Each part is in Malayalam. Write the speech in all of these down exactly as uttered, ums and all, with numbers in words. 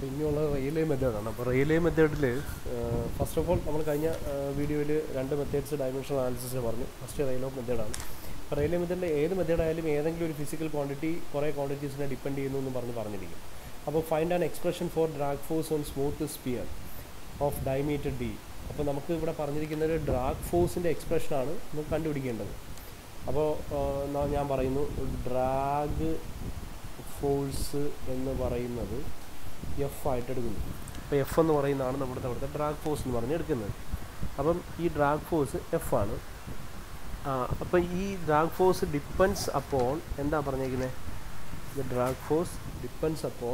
ഇനിയുള്ള റിയലേ മെത്തേഡാണ്. അപ്പോൾ റിയലേ മെത്തേഡിൽ ഫസ്റ്റ് ഓഫ് ഓൾ നമ്മൾ കഴിഞ്ഞ വീഡിയോയിൽ രണ്ട് മെത്തേഡ്സ് ഡയമെൻഷണൽ അനാലിസിസ് പറഞ്ഞു. ഫസ്റ്റ് റെയിൽ ഓഫ് മെത്തേഡാണ്. അപ്പോൾ റിയലേ മെത്തേഡിൽ ഏത് മെത്തേഡായാലും ഏതെങ്കിലും ഒരു ഫിസിക്കൽ ക്വാണ്ടിറ്റി കുറേ ക്വാണ്ടിറ്റീസിനെ ഡിപ്പെൻഡ് ചെയ്യുന്നു എന്ന് പറഞ്ഞ് പറഞ്ഞിരിക്കും. അപ്പോൾ find an expression for drag force on smooth sphere of diameter D. അപ്പോൾ നമുക്ക് ഇവിടെ പറഞ്ഞിരിക്കുന്ന ഒരു ഡ്രാഗ് ഫോഴ്സിൻ്റെ എക്സ്പ്രഷനാണ് നമുക്ക് കണ്ടുപിടിക്കേണ്ടത്. അപ്പോൾ ഞാൻ പറയുന്നു ഡ്രാഗ് ഫോഴ്സ് എന്ന് പറയുന്നത് എഫ് ആയിട്ട് എടുക്കുന്നു. അപ്പോൾ എഫ് എന്ന് പറയുന്നതാണ് നമ്മുടെ അവിടുത്തെ ഡ്രാഗ് ഫോഴ്സ് എന്ന് പറഞ്ഞ് എടുക്കുന്നത്. അപ്പം ഈ ഡ്രാഗ് ഫോഴ്സ് എഫ് ആണ്. അപ്പോൾ ഈ ഡ്രാഗ് ഫോഴ്സ് ഡിപ്പെൻഡ്സ് അപ്പോൺ എന്താ പറഞ്ഞേക്കുന്നത്? The drag force depends upon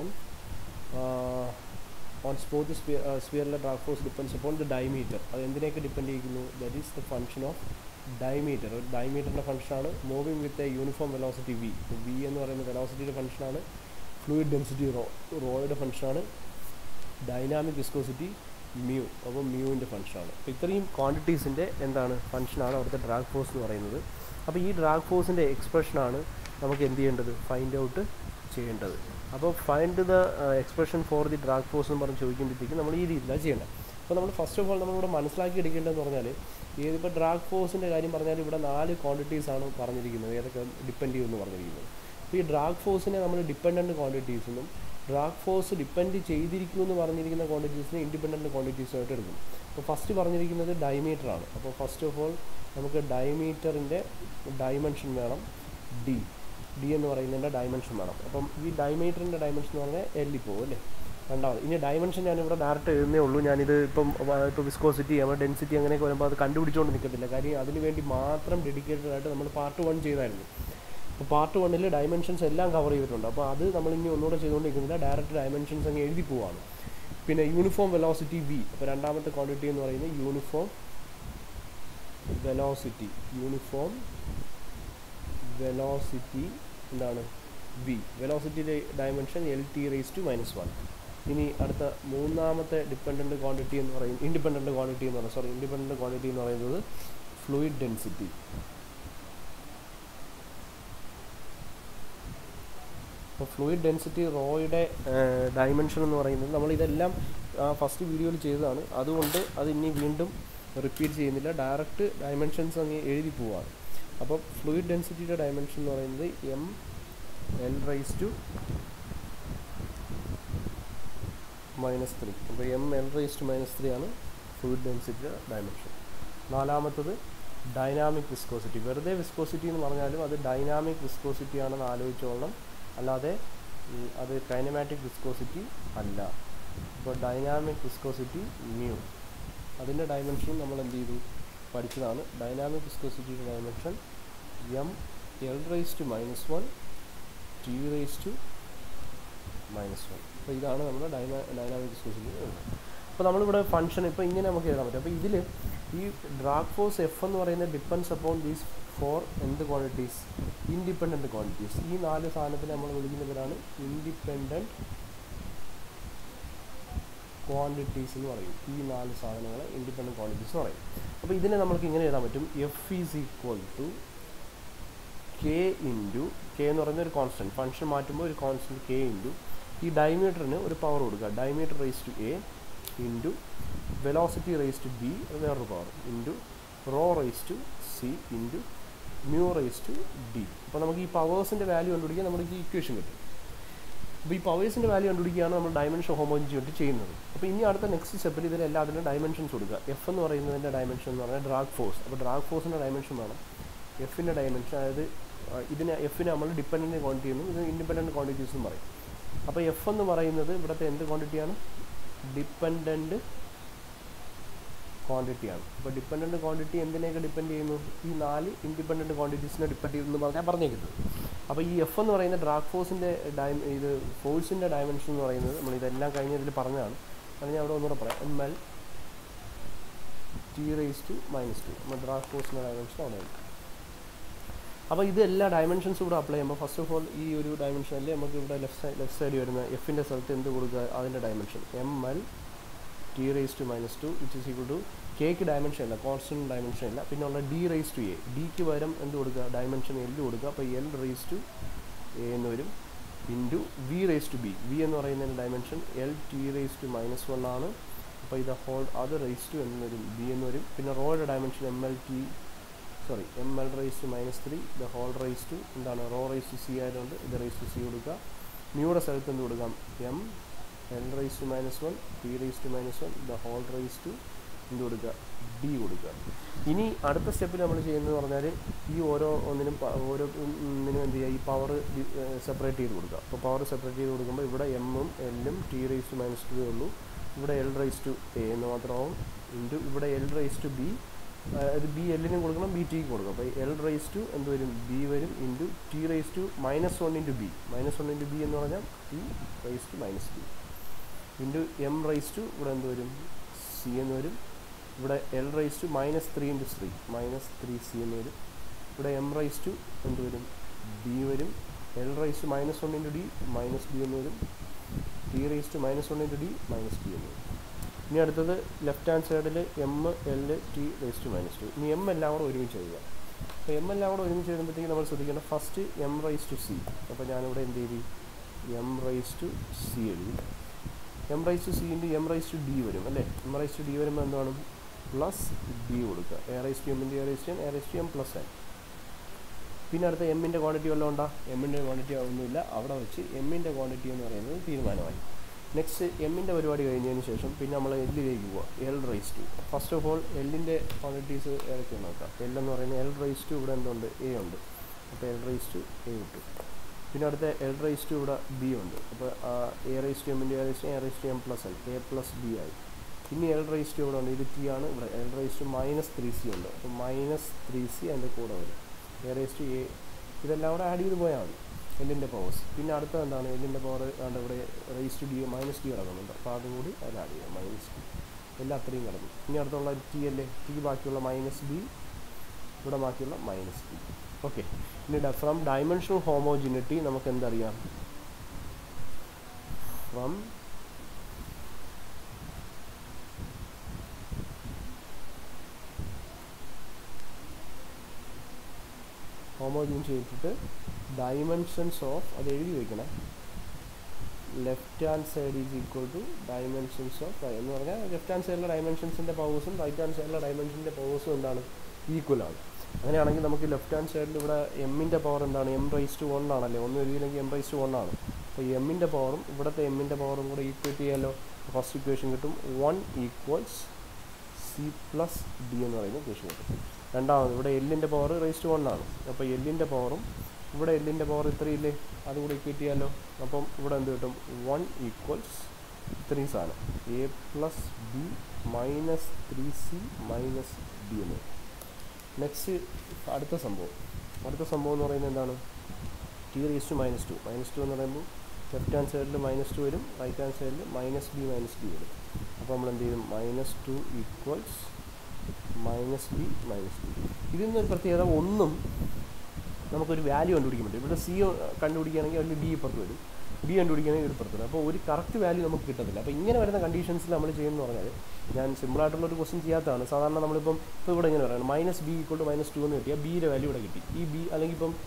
on smooth sphere സ്പിയറിലെ drag force depends upon the diameter. അത് എന്തിനേക്ക് ഡിപ്പെൻഡ് ചെയ്യുന്നു? That is the function of diameter. ഒരു ഡയമീറ്ററിൻ്റെ ഫംഗ്ഷനാണ് moving with a uniform velocity V. V എന്ന് പറയുന്ന വെലോസിറ്റിയുടെ ഫംഗ്ഷനാണ്. ഫ്ലൂയിഡ് ഡെൻസിറ്റി റോ റോയുടെ ഫംഗ്ഷനാണ്. ഡൈനാമിക് വിസ്കോസിറ്റി മ്യൂ, അപ്പോൾ മ്യൂവിൻ്റെ ഫംഗ്ഷനാണ്. അപ്പോൾ ഇത്രയും ക്വാണ്ടിറ്റീസിൻ്റെ എന്താണ് ഫംഗ്ഷനാണ് അവിടുത്തെ ഡ്രാഗ് ഫോഴ്സ് എന്ന് പറയുന്നത്. അപ്പോൾ ഈ ഡ്രാഗ് ഫോഴ്സിൻ്റെ എക്സ്പ്രഷനാണ് നമുക്ക് എന്ത് ചെയ്യേണ്ടത്? ഫൈൻഡ് ഔട്ട് ചെയ്യേണ്ടത്. അപ്പോൾ find the expression for the drag force എന്ന് പറഞ്ഞ് ചോദിക്കുമ്പോഴത്തേക്കും നമ്മൾ ഈ രീതിയിലാണ് ചെയ്യേണ്ടത്. അപ്പോൾ നമ്മൾ ഫസ്റ്റ് ഓഫ് ഓൾ നമ്മളിവിടെ മനസ്സിലാക്കി എടുക്കേണ്ടതെന്ന് പറഞ്ഞാൽ ഏതിപ്പോൾ ഡ്രാഗ് ഫോഴ്സിൻ്റെ കാര്യം പറഞ്ഞാൽ ഇവിടെ നാല് ക്വാണ്ടിറ്റീസാണ് പറഞ്ഞിരിക്കുന്നത്, ഏതൊക്കെ ഡിപ്പെൻഡ് ചെയ്യുമെന്ന് പറഞ്ഞിരിക്കുന്നത്. അപ്പോൾ ഈ ഡ്രാഗ് ഫോഴ്സിനെ നമ്മൾ ഡിപ്പെൻഡൻറ്റ് ക്വാണ്ടിറ്റീസെന്നും ഡ്രാഗ് ഫോഴ്സ് ഡിപ്പെൻഡ് ചെയ്തിരിക്കുമെന്ന് പറഞ്ഞിരിക്കുന്ന ക്വാണ്ടിറ്റീസിനെ ഇൻഡിപെൻഡൻറ്റ് ക്വാണ്ടിറ്റീസുമായിട്ട് എടുക്കും. അപ്പോൾ ഫസ്റ്റ് പറഞ്ഞിരിക്കുന്നത് ഡയമീറ്ററാണ്. അപ്പോൾ ഫസ്റ്റ് ഓഫ് ഓൾ നമുക്ക് ഡയമീറ്ററിൻ്റെ ഡയമെൻഷൻ വേണം. ഡി ഡി എന്ന് പറയുന്നതിൻ്റെ ഡയമെൻഷൻ വേണം. അപ്പം ഈ ഡയമീറ്ററിൻ്റെ ഡയമെൻഷൻ എന്ന് പറഞ്ഞാൽ എല്ലി പോകും അല്ലേ. രണ്ടാമത് ഇനി ഡയമെൻഷൻ ഞാനിവിടെ ഡയറക്റ്റ് എഴുതുന്നേ ഉള്ളൂ. ഞാനിത് ഇപ്പം ഇപ്പോൾ വിസ്കോസിറ്റി നമ്മൾ ഡെൻസിറ്റി അങ്ങനെയൊക്കെ വരുമ്പോൾ അത് കണ്ടുപിടിച്ചുകൊണ്ട് നിൽക്കത്തില്ല. കാര്യം അതിന് വേണ്ടി മാത്രം ഡെഡിക്കേറ്റഡ് ആയിട്ട് നമ്മൾ പാർട്ട് വൺ ചെയ്തായിരുന്നു. അപ്പോൾ പാർട്ട് വണ്ണിൽ ഡയമെൻഷൻസ് എല്ലാം കവർ ചെയ്തിട്ടുണ്ട്. അപ്പോൾ അത് നമ്മളിനി ഒന്നുകൂടെ ചെയ്തുകൊണ്ടിരിക്കുന്നില്ല, ഡയറക്റ്റ് ഡയമെൻഷൻസ് അങ്ങ് എഴുതി പോവാണ്. പിന്നെ യൂണിഫോം വെലോസിറ്റി വി. അപ്പോൾ രണ്ടാമത്തെ ക്വാണ്ടിറ്റി എന്ന് പറയുന്നത് യൂണിഫോം വെലോസിറ്റി. യൂണിഫോം വെലോസിറ്റി എന്താണ്? വി. വെലോസിറ്റിയുടെ dimension L T raise to minus one. ഇനി അടുത്ത മൂന്നാമത്തെ ഡിപ്പെൻഡൻറ്റ് ക്വാണ്ടിറ്റി എന്ന് പറയുന്നത് ഇൻഡിപെൻഡൻറ്റ് ക്വാണ്ടിറ്റി എന്ന് പറയുന്നത് സോറി ഇൻഡിപെൻഡൻറ്റ് ക്വാണ്ടിറ്റി എന്ന് പറയുന്നത് ഫ്ലൂയിഡ് ഡെൻസിറ്റി. അപ്പോൾ ഫ്ലൂയിഡ് ഡെൻസിറ്റി റോയുടെ ഡയമെൻഷൻ എന്ന് പറയുന്നത് നമ്മളിതെല്ലാം ഫസ്റ്റ് വീഡിയോയിൽ ചെയ്തതാണ്. അതുകൊണ്ട് അത് ഇനി വീണ്ടും റിപ്പീറ്റ് ചെയ്യുന്നില്ല, ഡയറക്റ്റ് ഡയമെൻഷൻസ് അങ്ങ് എഴുതി പോവാണ്. അപ്പോൾ ഫ്ലൂയിഡ് ഡെൻസിറ്റിയുടെ ഡയമെൻഷൻ എന്ന് പറയുന്നത് M L raise to minus three. അപ്പോൾ M L raise to minus three ആണ് ഫ്ലൂയിഡ് ഡെൻസിറ്റിയുടെ ഡയമെൻഷൻ. നാലാമത്തത് ഡൈനാമിക് വിസ്കോസിറ്റി. വെറുതെ വിസ്കോസിറ്റി എന്ന് പറഞ്ഞാലും അത് ഡൈനാമിക് വിസ്കോസിറ്റി ആണെന്ന് ആലോചിച്ചോളണം, അല്ലാതെ അത് കൈനമാറ്റിക് വിസ്കോസിറ്റി അല്ല. ഇപ്പോൾ ഡൈനാമിക് വിസ്കോസിറ്റി മ്യൂ, അതിൻ്റെ ഡയമെൻഷൻ നമ്മൾ എന്ത് ചെയ്തു? പഠിച്ചതാണ്. ഡൈനാമിക് വിസ്കോസിറ്റിയുടെ dimension M L raise to minus one T raise to minus one. അപ്പോൾ ഇതാണ് നമ്മുടെ ഡൈനാ ഡൈനാമിക് വിസ്കോസിറ്റി. അപ്പോൾ നമ്മളിവിടെ ഫംഗ്ഷൻ ഇപ്പോൾ ഇങ്ങനെ നമുക്ക് എഴുതാൻ പറ്റും. അപ്പോൾ ഇതിൽ ഈ ഡ്രാഗ് ഫോഴ്സ് എഫ് എന്ന് പറയുന്നത് ഡിപ്പെൻഡ്സ് അപ്പോൺ ദീസ് ഫോർ എന്ത് ക്വാണ്ടിറ്റീസ്? Independent quantities. ഈ നാല് സാധനത്തിന് നമ്മൾ വിളിക്കുന്നവരാണ് ഇൻഡിപെൻഡൻറ്റ് ക്വാണ്ടിറ്റീസ് എന്ന് പറയും. ഈ നാല് സാധനങ്ങൾ ഇൻഡിപെൻഡൻറ്റ് ക്വാണ്ടിറ്റീസ് എന്ന് പറയും. അപ്പോൾ ഇതിനെ നമുക്ക് ഇങ്ങനെ എഴുതാൻ പറ്റും. F is equal to K into K എന്ന് പറയുന്ന ഒരു കോൺസ്റ്റൻറ്റ്. ഫംഗ്ഷൻ മാറ്റുമ്പോൾ ഒരു കോൺസ്റ്റൻറ്റ് കെ ഇൻറ്റു ഈ ഡയമീറ്ററിന് ഒരു പവർ കൊടുക്കുക. Diameter raise to A into velocity raise to B, വേറൊരു power into rho raise to C into mu raise to D. അപ്പോൾ നമുക്ക് ഈ പവേഴ്സിൻ്റെ വാല്യൂ കണ്ടുപിടിക്കാൻ നമുക്ക് ഈ ഇക്വേഷൻ കിട്ടും. അപ്പോൾ ഈ പവേഴ്സിൻ്റെ വാല്യൂ കണ്ടുപിടിക്കുകയാണ് നമ്മൾ ഡയമെൻഷൻ ഹോമോജി ആയിട്ട് ചെയ്യുന്നത്. അപ്പോൾ ഇനി അടുത്ത നെക്സ്റ്റ് സ്റ്റെപ്പിൽ ഇതിലെല്ലാത്തിനും ഡയമെൻഷൻസ് കൊടുക്കുക. എഫ് എന്ന് പറയുന്നതിൻ്റെ ഡയമെൻഷൻ എന്ന് പറഞ്ഞാൽ ഡ്രാഗ് ഫോഴ്സ്. അപ്പോൾ ഡ്രാഗ് ഫോഴ്സിൻ്റെ ഡയമെൻഷൻ വേണം. എഫിൻ്റെ ഡയമെൻഷൻ, അതായത് ഇതിനെ എഫിനെ നമ്മൾ ഡിപ്പെൻഡൻറ്റ് ക്വാണ്ടിറ്റി എന്നും ഇത് ഇൻഡിപെൻഡൻറ്റ് ക്വാണ്ടിറ്റീസ് എന്നും പറയും. അപ്പോൾ എഫ് എന്ന് പറയുന്നത് ഇവിടുത്തെ എന്ത് ക്വാണ്ടിറ്റിയാണ്? ഡിപ്പെൻഡൻറ്റ് ക്വാണ്ടിറ്റിയാണ്. അപ്പോൾ ഡിപ്പെൻഡൻറ്റ് ക്വാണ്ടിറ്റി എന്തിനെയൊക്കെ ഡിപ്പെൻഡ് ചെയ്യുന്നു? ഈ നാല് ഇൻഡിപെൻഡൻറ്റ് ക്വാണ്ടിറ്റീസിനെ ഡിപ്പെൻഡ് ചെയ്യുന്നു പറഞ്ഞാൽ പറഞ്ഞേക്കുന്നത്. അപ്പോൾ ഈ എഫ് എന്ന് പറയുന്ന ഡ്രാഗ് ഫോഴ്സിൻ്റെ ഡയ ഇത് ഫോഴ്സിൻ്റെ ഡയമെൻഷൻ എന്ന് പറയുന്നത് നമ്മൾ ഇതെല്ലാം കഴിഞ്ഞ ഇതിൽ പറഞ്ഞതാണ്. അത് ഞാൻ അവിടെ ഒന്നുകൂടെ പറയാം. M L T raise to minus two നമ്മൾ ഡ്രാഗ് ഫോഴ്സിൻ്റെ ഡയമെൻഷൻ അവിടെ ഉണ്ട്. അപ്പോൾ ഇത് എല്ലാ ഡയമെൻഷൻസും ഇവിടെ അപ്ലൈ ചെയ്യുമ്പോൾ ഫസ്റ്റ് ഓഫ് ഓൾ ഈ ഒരു ഡയമെൻഷനല്ലേ നമുക്ക് ഇവിടെ ലെഫ്റ്റ് സൈഡ് ലെഫ്റ്റ് സൈഡ് വരുന്ന എഫിൻ്റെ സ്ഥലത്ത് എന്ത് കൊടുക്കുക? അതിൻ്റെ dimension M L T raise to minus two which is equal to കെക്ക് ഡയമെൻഷൻ ഇല്ല, കോൺസ്റ്റൻറ്റ് ഡയമെൻഷൻ ഇല്ല. പിന്നെ ഉള്ള ഡി റേസ് ടു എ, ഡിക്ക് പകരം എന്ത് കൊടുക്കുക? ഡയമെൻഷൻ എൽ കൊടുക്കുക. അപ്പോൾ എൽ റേസ് ടു എ എന്ന് വരും. Into V raise to B. V എന്ന് പറയുന്നതിൻ്റെ dimension L T raise to minus one ആണ്. അപ്പോൾ ഇത് ഹോൾ അത് റേസ് ടു എന്ന് വരും, ബി എന്ന് വരും. പിന്നെ റോയുടെ dimension M L T sorry M L raise to minus three, the whole raise to എന്താണ് റോ റേസ് ടു സി ആയതുകൊണ്ട് ഇത് റേസ് ടു സി കൊടുക്കുക. മ്യൂടെ സ്ഥലത്ത് എന്ത് കൊടുക്കാം, M L raise to minus one T raise to minus one the whole raise to എന്ത് കൊടുക്കുക, ഡി കൊടുക്കുക. ഇനി അടുത്ത സ്റ്റെപ്പിൽ നമ്മൾ ചെയ്യുന്നത് പറഞ്ഞാൽ ഈ ഓരോ ഒന്നിനും ഓരോ ഒന്നിനും എന്ത് ചെയ്യുക, ഈ പവർ സെപ്പറേറ്റ് ചെയ്ത് കൊടുക്കുക. അപ്പോൾ പവർ സെപ്പറേറ്റ് ചെയ്ത് കൊടുക്കുമ്പോൾ ഇവിടെ എമ്മും എല്ലും T raise to minus two ഉള്ളൂ, ഇവിടെ എൽ റേസ് ടു എ എന്ന് മാത്രമാവും. ഇൻറ്റു ഇവിടെ എൽ റേസ് ടു ബി, അത് ബി എല്ലിനും കൊടുക്കണം ബി ടിക്ക് കൊടുക്കണം. അപ്പോൾ എൽ റേസ് ടു എന്ത് വരും, ബി വരും. Into T raise to minus one into B, minus one into B എന്ന് പറഞ്ഞാൽ T raise to minus B. Into M raise to ഇവിടെ എന്ത് വരും, സി എന്ന് വരും. ഇവിടെ L raise to minus three into three minus three C എന്ന് വരും. ഇവിടെ എം റേസ് ടു എന്ത് വരും, ബി വരും. L raise to minus one into D minus B എന്ന് വരും. T raise to minus one into D minus B എന്ന് വരും. ഇനി അടുത്തത് ലെഫ്റ്റ് ഹാൻഡ് സൈഡിൽ M L T raise to minus two. ഇനി എം എല്ലാം കൂടെ ഒരുമിച്ച് എഴുതുക. അപ്പോൾ എം എല്ലാം കൂടെ ഒരുമിച്ച് എഴുതുമ്പോഴത്തേക്ക് നമ്മൾ ശ്രദ്ധിക്കണം, first M raise to C. അപ്പോൾ ഞാനിവിടെ എന്ത് ചെയ്തു, എം റേസ് ടു സി എഴുതി. M raise to C into M raise to D വരും അല്ലേ. എം റൈസ് ടു ഡി വരുമ്പോൾ എന്താണ്, പ്ലസ് ഡി കൊടുക്കുക. A raise to M into A raise to N, A raise to M plus N. പിന്നെ അടുത്ത എമ്മിൻ്റെ ക്വാണ്ടിറ്റി വല്ലതും ഉണ്ടോ, എമ്മിൻ്റെ ക്വാണ്ടിറ്റി ഒന്നുമില്ല. അവിടെ വെച്ച് എമ്മിൻ്റെ ക്വാണ്ടിറ്റി എന്ന് പറയുന്നത് തീരുമാനമായി. നെക്സ്റ്റ് എമ്മിൻ്റെ പരിപാടി കഴിഞ്ഞതിന് ശേഷം പിന്നെ നമ്മൾ എല്ലിലേക്ക് പോവാം. L raise to, first of all എല്ലിൻ്റെ ക്വാണ്ടിറ്റീസ് ഏതൊക്കെയാണ് നോക്കാം. എൽ എന്ന് പറയുന്നത് എൽ റൈസ് ടു ഇവിടെ എന്തുണ്ട്, എ ഉണ്ട്. അപ്പോൾ എൽ റൈസ് ടു എ കിട്ടും. പിന്നെ അടുത്ത എൽ റൈസ് ടു ഇവിടെ ബി ഉണ്ട്. അപ്പോൾ എ റൈസ് ടു എമ്മിൻ്റെ A raise to A raise to M plus N, A plus B ആയി. ഇനി എൽ റൈസ് ടു ഇവിടെ ഉണ്ട്, ഇത് ടി ആണ്. ഇവിടെ L raise to minus three C ഉണ്ട്. അപ്പോൾ മൈനസ് ത്രീ സി അതിൻ്റെ കൂടെ വരും. എ റൈസ് ടു എ, ഇതെല്ലാം കൂടെ ആഡ് ചെയ്ത് പോയാൽ മതി എല്ലിൻ്റെ പവേഴ്സ്. പിന്നെ അടുത്തത് എന്താണ്, എല്ലിൻ്റെ പവർ ആണ് ഇവിടെ raise to D minus T കിടക്കുന്നുണ്ട്. അപ്പോൾ അതും കൂടി അതിൽ ആഡ് ചെയ്യാം, മൈനസ് ടി. എല്ലാം അത്രയും കിടന്നു. ഇനി അടുത്തുള്ള ടി അല്ലേ, ടി ബാക്കിയുള്ള മൈനസ് ബി, ഇവിടെ ബാക്കിയുള്ള മൈനസ് ബി. ഓക്കെ. ഇനി ഫ്രം ഡയമെൻഷണൽ ഹോമോജിനിറ്റി നമുക്ക് എന്തറിയാം, ഫ്രം ഹോമോജിനിറ്റി ചെയ്തിട്ട് ഡയമെൻഷൻസ് ഓഫ്, അത് എഴുതി വയ്ക്കണം, left hand side is equal to dimensions of എന്ന് പറഞ്ഞാൽ ലെഫ്റ്റ് ഹാൻഡ് സൈഡിലെ ഡയമെൻഷൻസിൻ്റെ പവേഴ്സും റൈറ്റ് ഹാൻഡ് സൈഡിലെ ഡയമെൻഷൻ്റെ പവേഴ്സും എന്താണ്, ഈക്വൽ ആണ്. അങ്ങനെയാണെങ്കിൽ നമുക്ക് ലെഫ്റ്റ് ഹാൻഡ് സൈഡിൽ ഇവിടെ എമ്മിൻ്റെ പവർ എന്താണ്, എം റൈസ് ടു വൺ ആണല്ലേ, ഒന്ന് എഴുതിയില്ലെങ്കിൽ എം റൈസ് ടു വൺ ആണ്. അപ്പോൾ എമ്മിൻ്റെ പവറും ഇവിടുത്തെ എമ്മിൻ്റെ പവറും കൂടെ ഈക്വേറ്റ് ചെയ്യാമല്ലോ. ഫസ്റ്റ് ഇക്വേഷൻ കിട്ടും, one equals C plus D എന്ന് പറയുന്ന ഇക്വേഷൻ കിട്ടും. രണ്ടാമത് ഇവിടെ എല്ലിൻ്റെ പവർ റൈസ് ടു വൺ ആണ്. അപ്പോൾ എല്ലിൻ്റെ പവറും ഇവിടെ എല്ലിൻ്റെ പവർ ഇത്രയില്ലേ, അതുകൂടെ ഇക്വേറ്റ് ചെയ്യാമല്ലോ. അപ്പം ഇവിടെ എന്ത് കിട്ടും, വൺ ഈക്വൽസ് ഇത്രയും സാധനം A plus B minus three C minus D എന്ന്. നെക്സ്റ്റ് അടുത്ത സംഭവം അടുത്ത സംഭവം എന്ന് പറയുന്നത് എന്താണ്, T raise to minus two. Minus two എന്ന് പറയുമ്പോൾ ലെഫ്റ്റ് ഹാൻഡ് സൈഡിൽ മൈനസ് ടു വരും, റൈറ്റ് ഹാൻഡ് സൈഡിൽ മൈനസ് ബി മൈനസ് ഡി വരും. അപ്പോൾ നമ്മൾ എന്ത് ചെയ്യും, minus two equals minus B minus D. ഇതിൽ നിന്നൊരു പ്രത്യേകത, ഒന്നും നമുക്കൊരു വാല്യൂ കണ്ടുപിടിക്കാൻ പറ്റും. ഇവിടെ സി കണ്ടുപിടിക്കുകയാണെങ്കിൽ അതിൽ ഡി ഇപ്പുറത്ത് വരും, ഡി കണ്ടുപിടിക്കുകയാണെങ്കിൽ ഒരു പുറത്ത് വരും. അപ്പോൾ ഒരു കറക്റ്റ് വാല്യൂ നമുക്ക് കിട്ടത്തില്ല. അപ്പോൾ ഇങ്ങനെ വരുന്ന കണ്ടീഷൻസിൽ നമ്മൾ ചെയ്യുന്നത് പറഞ്ഞാൽ, ഞാൻ സിമ്പിളായിട്ടുള്ളൊരു ക്വസ്റ്റ്യൻ ചെയ്യാത്തതാണ്. സാധാരണ നമ്മളിപ്പം ഇപ്പോൾ ഇവിടെ ഇങ്ങനെ പറയുന്നത് minus B equal to minus two എന്ന് കിട്ടിയാൽ ബിയുടെ വാല്യൂ ഇവിടെ കിട്ടി. ഈ ബി അല്ലെങ്കിൽ ഇപ്പം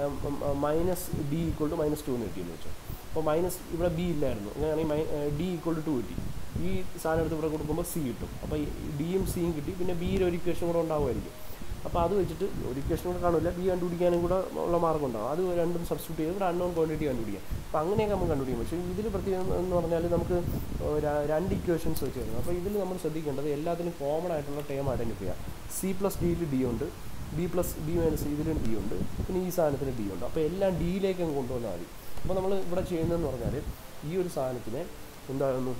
minus D equal to minus two എന്ന് കിട്ടിയെന്ന് വെച്ചാൽ, അപ്പോൾ മൈനസ് ഇവിടെ ബി ഇല്ലായിരുന്നു, അങ്ങനെയാണെങ്കിൽ മൈ ഡി ഈക്വൾ ടു ടു കിട്ടി. ഈ സാധനം എടുത്ത് ഇവിടെ കൊടുക്കുമ്പോൾ സി കിട്ടും. അപ്പോൾ ഡിയും സിയും കിട്ടി. പിന്നെ ബിയുടെ ഒരു ഇക്വേഷൻ കൂടെ ഉണ്ടാവുമായിരിക്കും. അപ്പോൾ അത് വെച്ചിട്ട് ഒരു ഇക്വേഷൻ കൂടെ കാണില്ല, ബി കണ്ടുപിടിക്കാനും കൂടെ ഉള്ള മാർഗ്ഗം ഉണ്ടാകും. അത് രണ്ടും സബ്സ്റ്റിറ്റ്യൂട്ട് ചെയ്ത് ഇവിടെ അൺനോൺ ക്വാണ്ടിറ്റി കണ്ടുപിടിക്കാം. അപ്പോൾ അങ്ങനെയൊക്കെ നമുക്ക് കണ്ടുപിടിക്കും. പക്ഷേ ഇതിൽ പ്രത്യേകം എന്ന് പറഞ്ഞാൽ നമുക്ക് രണ്ട് ഇക്വേഷൻസ് വെച്ച് തരുന്നു. അപ്പോൾ ഇതിൽ നമ്മൾ ശ്രദ്ധിക്കേണ്ടത് എല്ലാത്തിനും കോമൺ ആയിട്ടുള്ള ടേം ഐഡൻറ്റിഫൈ ചെയ്യാം. സി പ്ലസ് ഡിയിൽ ഡി ഉണ്ട്, ബി പ്ലസ് ഡി മൈനസ് ഇതിലും ഡി ഉണ്ട്, പിന്നെ ഈ സാധനത്തിന് ഡി ഉണ്ട്. അപ്പോൾ എല്ലാം ഡിയിലേക്ക് അങ്ങ് കൊണ്ടുവന്നാൽ മതി. അപ്പോൾ നമ്മൾ ഇവിടെ ചെയ്യുന്നതെന്ന് പറഞ്ഞാൽ ഈ ഒരു സാധനത്തിനെ എന്താകുന്നു,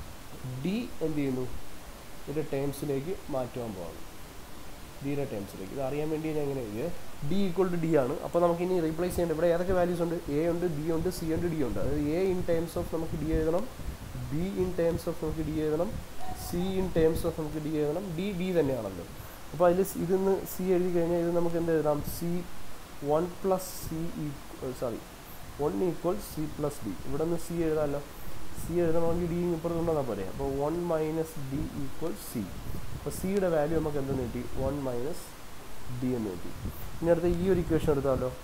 ഡി എന്ത് ചെയ്യുന്നു, ഒരു ടേംസിലേക്ക് മാറ്റുവാൻ പോകുന്നു, ഡിയുടെ ടേംസിലേക്ക്. ഇത് അറിയാൻ വേണ്ടി ഞാൻ എങ്ങനെ എഴുതിയത്, ഡി ഈക്വൾ ടു ഡി ആണ്. അപ്പോൾ നമുക്ക് ഇനി റീപ്ലേസ് ചെയ്യേണ്ടത് ഇവിടെ ഏതൊക്കെ വാല്യൂസ് ഉണ്ട്, എ ഉണ്ട്, ബി ഉണ്ട്, സി ഉണ്ട്, ഡി ഉണ്ട്. അതായത് എ ഇൻ ടേംസ് ഓഫ് നമുക്ക് ഡി എഴുതണം, ബി ഇൻ ടേംസ് ഓഫ് നമുക്ക് ഡി എഴുതണം, സി ഇൻ ടേംസ് ഓഫ് നമുക്ക് ഡി എഴുതണം, ഡി ഡി തന്നെയാണല്ലോ. അപ്പോൾ അതിൽ ഇതിന്ന് സി എഴുതി കഴിഞ്ഞാൽ ഇത് നമുക്ക് എന്ത് എഴുതാം, C one plus C sorry one equal C plus D. ഇവിടെ നിന്ന് സി എഴുതാമല്ലോ. സി എഴുതണമെങ്കിൽ ഡി ഇപ്പുറത്ത് കൊണ്ടുവന്നാൽ പോരെ. അപ്പോൾ one minus D equal C. അപ്പോൾ സിയുടെ വാല്യൂ നമുക്ക് എന്തെന്ന് കിട്ടി, വൺ മൈനസ് ഡി എന്ന് കിട്ടി. ഇനി അടുത്ത ഈ ഒരു ഇക്വേഷൻ എടുത്താലോ,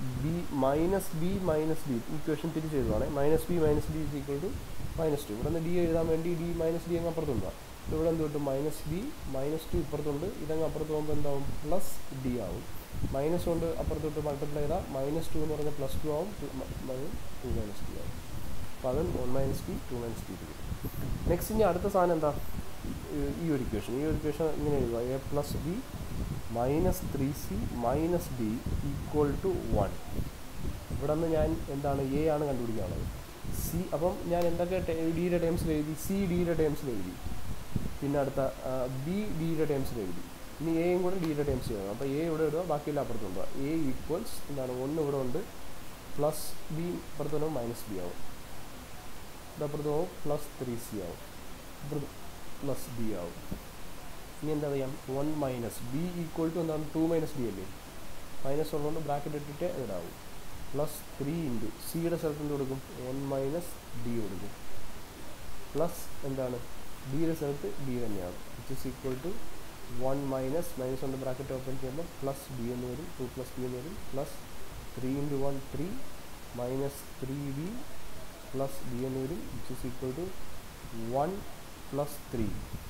B minus B minus D equation തിരിച്ച് എഴുതുവാണ്. Minus B minus D is equal to minus two. ഇവിടെ നിന്ന് ഡി എഴുതാൻ വേണ്ടി ഡി മൈനസ് ഡി അങ്ങ് അപ്പുറത്തുണ്ടാവും. ഇവിടെ എന്ത് കിട്ടും? മൈനസ് ബി മൈനസ് ടു ഇപ്പുറത്തുണ്ട്, ഇതങ്ങ് അപ്പുറത്ത് പോകുമ്പോൾ എന്താവും? പ്ലസ് ഡി ആവും. മൈനസ് കൊണ്ട് അപ്പുറത്തോട്ട് മൾട്ടിപ്ലൈ ചെയ്താൽ മൈനസ് ടു എന്ന് പറഞ്ഞാൽ പ്ലസ് ടു ആവും, ടു മൈനസ് ഡി ആവും. അപ്പോൾ അത് one minus D two minus D കിട്ടും. നെക്സ്റ്റ് ഇനി അടുത്ത സാധനം എന്താ? ഈ ഒരു ഇക്വേഷൻ ഈ ഒരു ഇക്വേഷൻ ഇങ്ങനെ എഴുതുക. A plus B minus three C minus D equal to one. ഇവിടെ നിന്ന് ഞാൻ എന്താണ് എ ആണ് കണ്ടുപിടിക്കാനുള്ളത്. സി അപ്പം ഞാൻ എന്തൊക്കെ ഡിയുടെ ടേംസിൽ എഴുതി? സി ഡിയുടെ ടേംസിൽ എഴുതി. പിന്നെ അടുത്ത ബി ഡിയുടെ ടേംസിൽ എഴുതി. ഇനി എയും കൂടെ ഡിയുടെ ടേംസിൽ എഴുതാം. അപ്പോൾ എ ഇവിടെ ഇടുക, ബാക്കിയെല്ലാം അപ്പുറത്ത് കൊണ്ടുപോകുക. എ ഈക്വൽസ് എന്താണ്? ഒന്ന് ഇവിടെ ഉണ്ട്, പ്ലസ് ബി അപ്പുറത്ത് പോകുമ്പോൾ മൈനസ് ബി ആവും. ഇത് അപ്പുറത്ത് പോകുമ്പോൾ പ്ലസ് ത്രീ സി ആവും, ഇപ്പുറത്ത് പ്ലസ് ബി ആവും. ഇനി എന്താ പറയാം? One minus B equal to എന്താണ്? ടു മൈനസ് ഡി അല്ലേ? മൈനസ് ഉള്ളതുകൊണ്ട് ബ്രാക്കറ്റ് ഇട്ടിട്ട് ഇടാവും. പ്ലസ് ത്രീ ഇൻറ്റു സിയുടെ സ്ഥലത്ത് എന്ത് കൊടുക്കും? വൺ മൈനസ് ഡി കൊടുക്കും. പ്ലസ് എന്താണ്? ഡിയുടെ സ്ഥലത്ത് ഡി തന്നെയാണ്. Which is equal to one minus minus കൊണ്ട് ബ്രാക്കറ്റ് ഓപ്പൺ ചെയ്യുമ്പോൾ പ്ലസ് ഡി എന്ന് വരും. ടു പ്ലസ് ഡി എന്ന് വരും. Plus three into one three minus three D plus D എന്ന് വരും. Which is equal to one plus three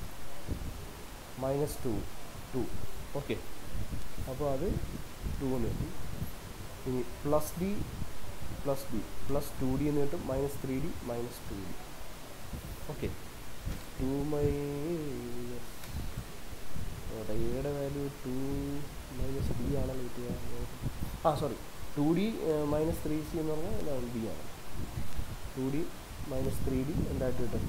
minus two two. Okay, അപ്പോൾ അത് ടു എന്ന് കിട്ടി. ഇനി plus D plus D plus two D എന്ന് കിട്ടും. Minus three D minus two D. Okay, two minus എയുടെ വാല്യൂ ടു മൈനസ് ഡി ആണല്ലോ കിട്ടിയ. ആ sorry, two D minus three C എന്ന് പറഞ്ഞാൽ എന്താണ്? ഡി ആണ്. Two D minus three D എന്തായിട്ട് കിട്ടും?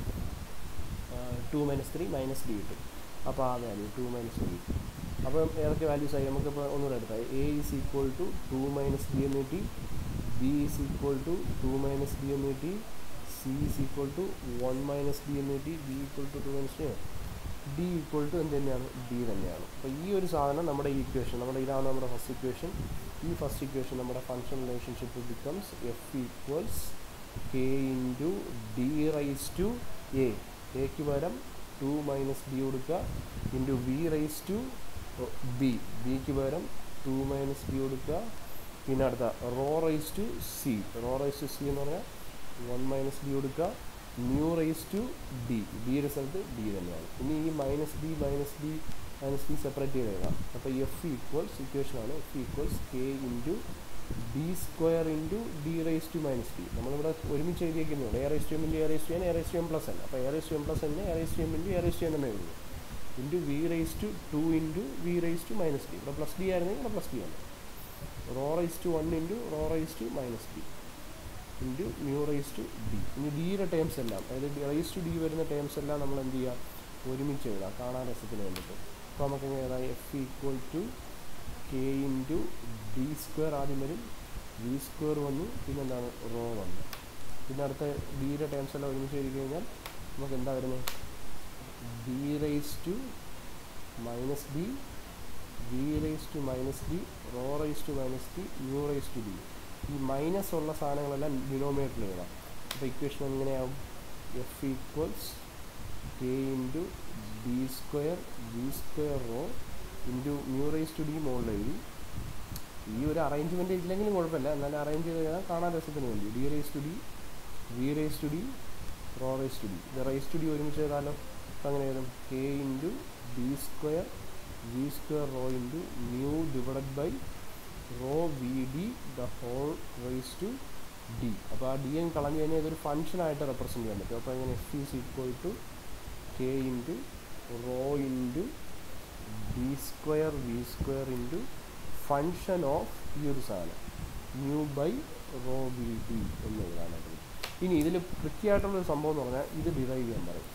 Two minus three minus D കിട്ടും. അപ്പോൾ ആ വാല്യൂ ടു മൈനസ് ഡി. അപ്പോൾ ഏതൊക്കെ വാല്യൂസ് ആയി? നമുക്കിപ്പോൾ ഒന്നുകൂടെ എടുത്താൽ A is equal to two minus D എന്ന് കിട്ടി, B is equal to two minus D എന്ന് കിട്ടി, C is equal to one minus D എന്ന് കിട്ടി, B equal to two minus D, D equal to എന്ത് തന്നെയാണ്? ഡി തന്നെയാണ്. അപ്പോൾ ഈ ഒരു സാധനം നമ്മുടെ ഈ ഇക്വേഷൻ, നമ്മുടെ ഇതാണ് നമ്മുടെ ഫസ്റ്റ് ഇക്വേഷൻ. ഈ ഫസ്റ്റ് ഇക്വേഷൻ നമ്മുടെ function relationship becomes F equals K into D raise to A. എക്ക് പകരം ടു മൈനസ് ഡി കൊടുക്കുക, into B raise to B. ബിക്ക് പകരം ടു മൈനസ് ഡി കൊടുക്കുക. പിന്നെ അടുത്ത rho raise to C. Rho raise to C എന്ന് പറഞ്ഞാൽ വൺ മൈനസ് ഡി കൊടുക്കുക. Mu raise to D. ഡിയുടെ സ്ഥലത്ത് ഡി തന്നെയാണ്. ഇനി ഈ minus D minus D minus D separate ചെയ്ത് എഴുതാം. അപ്പോൾ എഫ് ഈക്വൽസ് ഇക്വേഷനാണ് F equals K into D square into D raise to minus D. നമ്മളിവിടെ ഒരുമിച്ച് എഴുതിയിരിക്കുന്നുണ്ട്. A raise to M into A raise to N A raise to M plus N. അപ്പോൾ A raise to M plus N A raise to M into A raise to N എന്ന് എഴുതുന്നു. Into V raise to two into V raise to minus D. ഇവിടെ പ്ലസ് ഡി ആയിരുന്നെങ്കിൽ ഇവിടെ പ്ലസ് ഡി ആണ്. Rho raise to one into rho raise to minus D into mu raise to D. ഇനി ഡിയുടെ ടേംസ് എല്ലാം, അതായത് റൈസ് ടു ഡി വരുന്ന ടേംസ് എല്ലാം നമ്മൾ എന്ത് ചെയ്യുക? ഒരുമിച്ച് എഴുതാം, കാണാൻ രസത്തിന് വേണ്ടിയിട്ട്. അപ്പോൾ നമുക്ക് എങ്ങനെ എഴുതാം? F equal to K into D square ആദ്യം വരും, വി സ്ക്വയർ വന്നു, പിന്നെ എന്താണ്? റോ വന്നു. പിന്നെ അടുത്ത ഡിയുടെ ടേംസ് എല്ലാം ഒരുമിച്ച് എഴുതി കഴിഞ്ഞാൽ നമുക്ക് എന്താ വരുന്നത്? D raise to minus D, V raise to minus D, rho raise to minus D, mu raise to D. ഈ മൈനസ് ഉള്ള സാധനങ്ങളെല്ലാം ഡിനോമിനേറ്ററിൽ എഴുതാം. അപ്പോൾ ഇക്വേഷൻ എങ്ങനെയാവും? F equals K into D square V square rho into mu raise to D മുകളിൽ എഴുതി. ഈ ഒരു അറേഞ്ച്മെൻറ്റ് ഇല്ലെങ്കിലും കുഴപ്പമില്ല, എന്നാലും അറേഞ്ച് ചെയ്ത് കഴിഞ്ഞാൽ കാണാൻ രസത്തിന് വേണ്ടി. D raise to D, V raise to D, rho raise to D. ഇത് റൈസ് ടു ഡി ഒരുമിച്ച് ചെയ്താലോ? അപ്പോൾ അങ്ങനെ എഴുതും K into D square V square rho into mu divided by rho V D the whole raise to D. അപ്പോൾ ആ ഡി എൻ കളഞ്ഞ് കഴിഞ്ഞാൽ ഇതൊരു ഫംഗ്ഷനായിട്ട് റെപ്രസെൻറ്റ് ചെയ്യാൻ പറ്റും. അപ്പോൾ അങ്ങനെ F is equal to K into rho into D square V square into function of ഈ ഒരു സാധനം mu by rho V D എന്ന് എഴുതാനായിട്ട്. ഇനി ഇതിൽ കൃത്യമായിട്ടുള്ളൊരു സംഭവം എന്ന് പറഞ്ഞാൽ ഇത് ഡിറൈവ് ചെയ്യാൻ പറയും.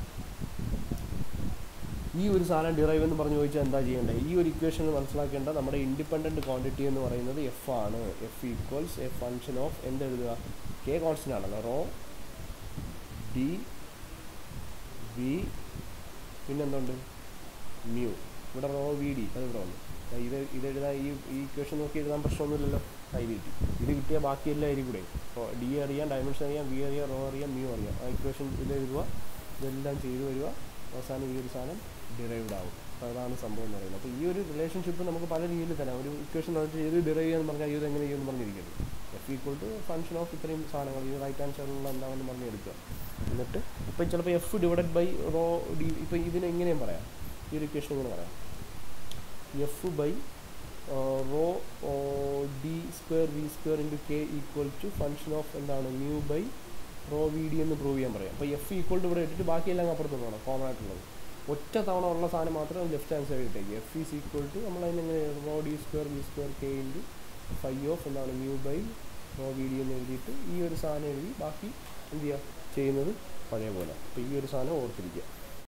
ഈ ഒരു സാധനം ഡിറൈവ് എന്ന് പറഞ്ഞ് ചോദിച്ചാൽ എന്താ ചെയ്യേണ്ടത്? ഈ ഒരു ഇക്വേഷൻ മനസ്സിലാക്കേണ്ട നമ്മുടെ ഇൻഡിപെൻഡൻറ്റ് ക്വാണ്ടിറ്റി എന്ന് പറയുന്നത് എഫ് ആണ്. F equals a function of എന്തെഴുതുക? കെ കോൺസ്റ്റൻ്റ് ആണല്ലോ. റോ ഡി വി പിന്നെന്തുണ്ട്? മ്യൂ. ഇവിടെ റോ വി ഡി അത് ഇവിടെ വന്നു. ഇത് ഇതെഴുതാൻ ഈ ഈ ഇക്വേഷൻ നോക്കി എഴുതാൻ പ്രശ്നമൊന്നുമില്ലല്ലോ. കൈ കിട്ടി. ഇത് കിട്ടിയാൽ ബാക്കിയെല്ലാം ആയിരിക്കും കൂടെ. അപ്പോൾ ഡി അറിയാം, ഡയമെൻഷൻ അറിയാം, വി അറിയാം, റോ അറിയാം, മ്യൂ അറിയാം. ആ ഇക്വേഷൻ ഇത് എഴുതുക, ഇതെല്ലാം ചെയ്തു വരിക. അവസാനം ഈ ഒരു സാധനം ഡിറൈവ്ഡ് ആവും. അതാണ് സംഭവം എന്ന് പറയുന്നത്. അപ്പോൾ ഈ ഒരു റിലേഷൻഷിപ്പ് നമുക്ക് പല രീതിയിൽ തരാം. ഒരു ഇക്വേഷൻ തന്നിട്ട് ഏത് ഡിറൈവ് ചെയ്യാന്ന് പറഞ്ഞാൽ ഇത് എങ്ങനെ ചെയ്യുമെന്ന് പറഞ്ഞിരിക്കുന്നത്. F equal to function of ഇത്രയും സാധനങ്ങൾ ഈ റൈറ്റ് ഹാൻഡ് സൈഡിലുള്ള എന്താണെന്ന് പറഞ്ഞ് എടുക്കുക. എന്നിട്ട് ഇപ്പം ചിലപ്പോൾ F divided by rho D, ഇപ്പം ഇതിന് എങ്ങനെയും പറയാം, ഈ ഒരു ഇക്വേഷൻ ഇങ്ങനെ പറയാം, F by rho D square V square into K equal to function of എന്താണ് mu by rho V D എന്ന് പ്രൂവ് ചെയ്യാൻ പറയാം. അപ്പോൾ എഫ് ഈക്വൽ ടു ഇവിടെ ഇട്ടിട്ട് ബാക്കിയെല്ലാം അപ്പുറത്തുള്ളതാണ് കോമൺ ആയിട്ടുള്ളത്. ഒറ്റ തവണ ഉള്ള സാധനം മാത്രം ലെഫ്റ്റ് ഹാൻഡ് സൈഡ് ഇട്ടേക്ക്. എഫ് ഈസ് ഈക്വൽ ടു നമ്മൾ അതിനെങ്ങനെ rho D square V square K into phi of എന്താണ് mu by rho V D എന്ന് എഴുതിയിട്ട് ഈ ഒരു സാധനം എഴുതി ബാക്കി എന്ത് ചെയ്യുക ചെയ്യുന്നത് പഴയ പോലെ. അപ്പോൾ ഈ ഒരു സാധനം ഓർത്തിരിക്കുക.